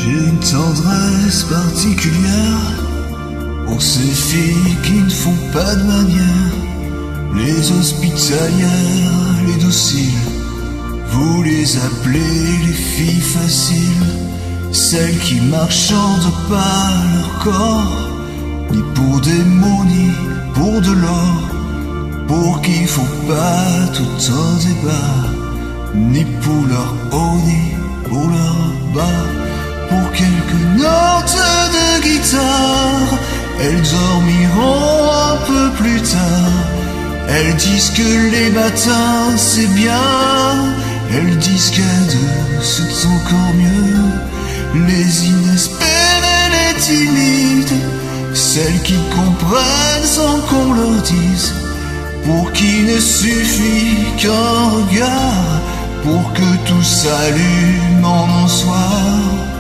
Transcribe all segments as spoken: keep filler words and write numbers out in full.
J'ai une tendresse particulière pour ces filles qui ne font pas de manière, les hospitalières, les dociles. Vous les appelez les filles faciles, celles qui marchandent pas leur corps, ni pour des mots ni pour de l'or, pour qui faut pas tout un débat, ni pour leur haut ni pour leur bas. Pour quelques notes de guitare, elles dormiront un peu plus tard. Elles disent que les matins c'est bien, elles disent qu'à deux c'est encore mieux. Les inespérées, les timides, celles qui comprennent sans qu'on leur dise, pour qui ne suffit qu'un regard pour que tout s'allume en un soir.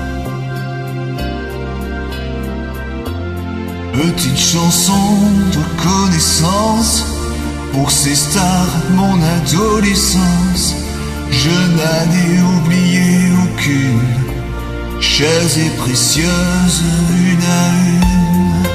Petite chanson de connaissance pour ces stars de mon adolescence. Je n'en ai oublié aucune, chères et précieuses une à une.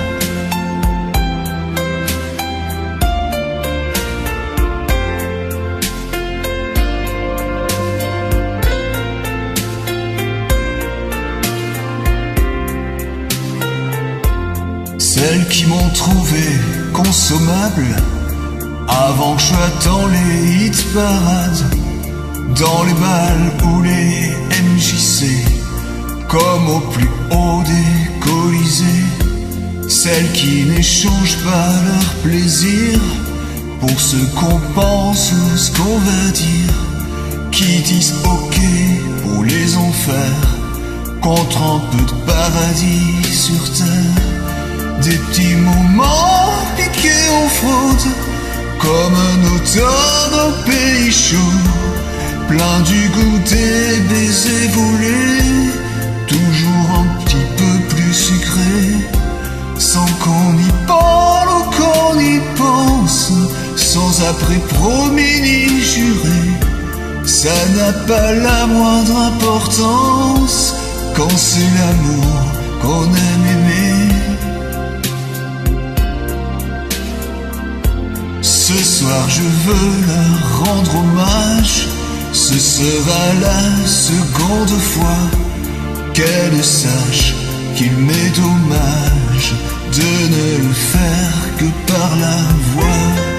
Celles qui m'ont trouvé consommable avant que je sois dans les hit parades, dans les balles ou les M J C, comme au plus haut des colisées. Celles qui n'échangent pas leur plaisir pour ce qu'on pense, ce qu'on va dire, qui disent ok pour les enfers contre un peu de paradis sur terre. Des petits moments piqués en fraude, comme un automne au pays chaud, plein du goût des baisers volés, toujours un petit peu plus sucré, sans qu'on y parle ou qu'on y pense, sans après promis ni juré. Ça n'a pas la moindre importance quand c'est l'amour qu'on aime aimer. Ce soir je veux leur rendre hommage, ce sera la seconde fois qu'elle sache qu'il m'est dommage de ne le faire que par la voix.